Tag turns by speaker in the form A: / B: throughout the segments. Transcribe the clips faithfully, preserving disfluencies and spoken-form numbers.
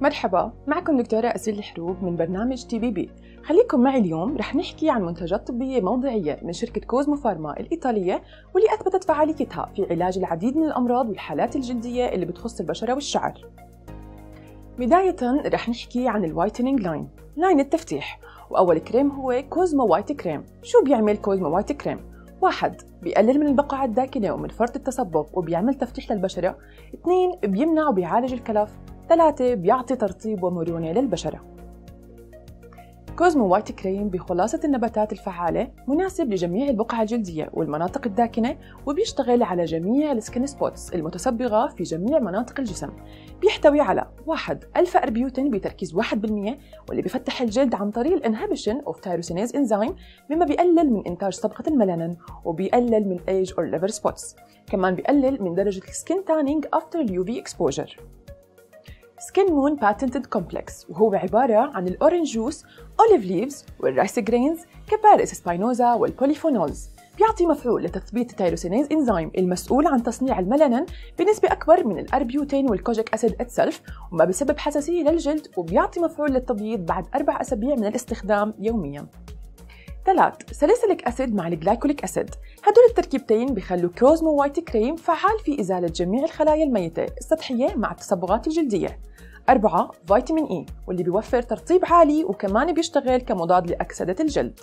A: مرحبا، معكم دكتورة أسيل الحروب من برنامج تي بي بي. خليكم معي اليوم. رح نحكي عن منتجات طبية موضعية من شركة كوزمو فارما الإيطالية، واللي أثبتت فعاليتها في علاج العديد من الأمراض والحالات الجلدية اللي بتخص البشرة والشعر. بداية رح نحكي عن الوايتنينج لاين، لاين التفتيح، وأول كريم هو كوزمو وايت كريم. شو بيعمل كوزمو وايت كريم؟ واحد، بيقلل من البقع الداكنة ومن فرط التصبغ وبيعمل تفتيح للبشرة. اثنين، بيمنع وبيعالج الكلف. ثلاثة، بيعطي ترطيب ومرونة للبشرة. كوزمو وايت كريم بخلاصة النباتات الفعالة، مناسب لجميع البقع الجلدية والمناطق الداكنة، وبيشتغل على جميع السكين سبوتس المتصبغة في جميع مناطق الجسم. بيحتوي على واحد، ألفا أربيوتين بتركيز واحد بالمئة، واللي بيفتح الجلد عن طريق الانهبيشن اوف تايروسينيز انزيم، مما بيقلل من إنتاج صبغة الميلانين وبيقلل من ايج اور ليفر سبوتس. كمان بيقلل من درجة السكين تانينج افتر اليو في اكسبوجر. سكين مون باتنتد كومبلكس، وهو عبارة عن الأورنج جوس، أوليف ليفز، والرايس جرينز، كباريس سباينوزا، والبوليفونولز. بيعطي مفعول لتثبيت التيروسينيز إنزيم المسؤول عن تصنيع الميلانين بنسبة أكبر من الأربيوتين والكوجيك أسيد إتسلف، وما بسبب حساسية للجلد، وبيعطي مفعول للتبييض بعد أربع أسابيع من الاستخدام يومياً. ثلاث، ساليسيليك أسيد مع الجلايكوليك أسيد. هدول التركيبتين بيخلوا كوزمو وايت كريم فعال في إزالة جميع الخلايا الميتة السطحية مع التصبغات الجلدية. أربعة، فيتامين إي، واللي بيوفر ترطيب عالي وكمان بيشتغل كمضاد لأكسدة الجلد.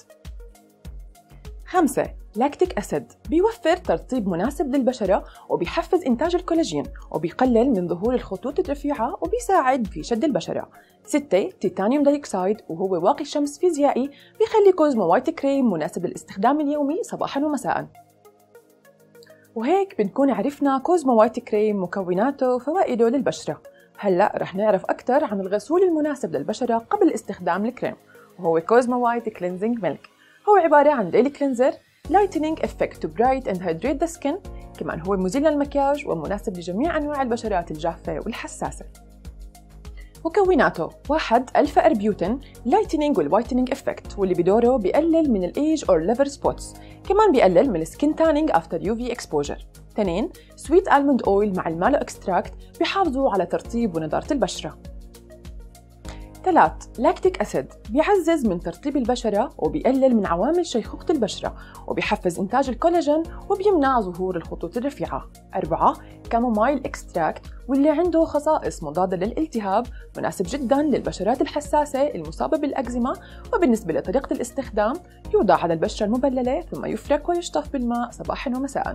A: خمسة، لاكتيك أسيد، بيوفر ترطيب مناسب للبشرة وبيحفز إنتاج الكولاجين وبيقلل من ظهور الخطوط الرفيعة وبيساعد في شد البشرة. ستة، تيتانيوم دايوكسيد، وهو واقي شمس فيزيائي، بيخلي كوزمو وايت كريم مناسب للاستخدام اليومي صباحاً ومساءً. وهيك بنكون عرفنا كوزمو وايت كريم، مكوناته وفوائده للبشرة. هلأ رح نعرف أكثر عن الغسول المناسب للبشرة قبل استخدام الكريم، وهو كوزمو وايت كلينزينج ميلك. هو عبارة عن ديلي كلينزر لايتنينج افكت تو برايت اند هايدريت ذا سكين. كمان هو مزيل للمكياج ومناسب لجميع أنواع البشرات الجافة والحساسة. مكوناته واحد، ألفا أربيوتين لايتنينج والوايتنينج افكت، واللي بدوره بيقلل من الايج اور ليفر سبوتس. كمان بيقلل من السكين تانينج افتر يو في اكسبوجر. اثنين، سويت آلموند أويل مع المالو اكستراكت، بيحافظوا على ترطيب ونضارة البشرة. ثلاث، لاكتيك أسيد، بيعزز من ترطيب البشرة وبيقلل من عوامل شيخوخة البشرة وبيحفز إنتاج الكولاجين وبيمنع ظهور الخطوط الرفيعة. أربعة، كامومايل اكستراكت، واللي عنده خصائص مضادة للالتهاب، مناسب جداً للبشرات الحساسة المصابة بالأكزيما. وبالنسبة لطريقة الاستخدام، يوضع على البشرة المبللة ثم يفرك ويشطف بالماء صباحاً ومساءً.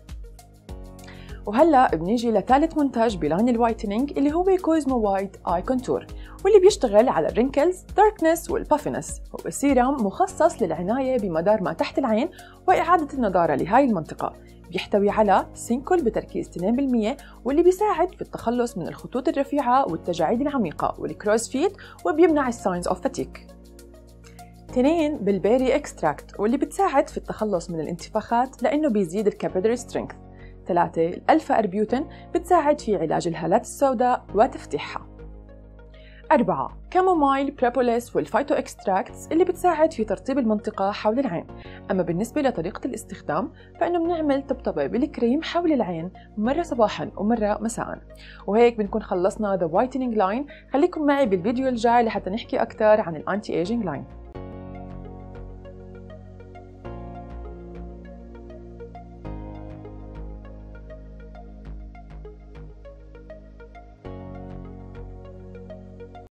A: وهلا بنيجي لثالث منتج بلاين الوايتنينج، اللي هو كوزمو وايت اي كونتور، واللي بيشتغل على الرينكلز، داركنس، والبافينس. هو سيرام مخصص للعناية بمدار ما تحت العين وإعادة النضارة لهاي المنطقة. بيحتوي على سينكول بتركيز اثنين بالمئة، واللي بيساعد في التخلص من الخطوط الرفيعة والتجاعيد العميقة والكروز فيت، وبيمنع الساينز اوف فاتيك. اثنين، بالبيري اكستراكت، واللي بتساعد في التخلص من الانتفاخات لأنه بيزيد الكابيلاري سترينث. ثلاثة، الألفا أربيوتين، بتساعد في علاج الهالات السوداء وتفتيحها. أربعة، كامومايل، بريبوليس، والفايتو اكستراكتس، اللي بتساعد في ترطيب المنطقة حول العين. أما بالنسبة لطريقة الاستخدام، فإنه بنعمل طبطبة بالكريم حول العين مرة صباحاً ومرة مساءً. وهيك بنكون خلصنا ذا وايتنينج لاين. خليكم معي بالفيديو الجاي لحتى نحكي أكثر عن الأنتي ايجينج لاين.